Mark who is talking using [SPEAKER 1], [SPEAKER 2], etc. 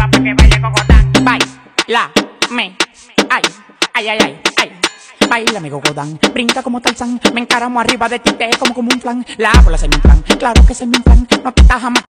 [SPEAKER 1] arriba pa' que baile cocotán. Baila, me, ay, ay, ay, ay, ay. Baila mi cocotán, brinca como Tarzán. Me encaramo arriba de ti, te como un flan. La bola se me inflan, claro que se me inflan. No quitas jamás.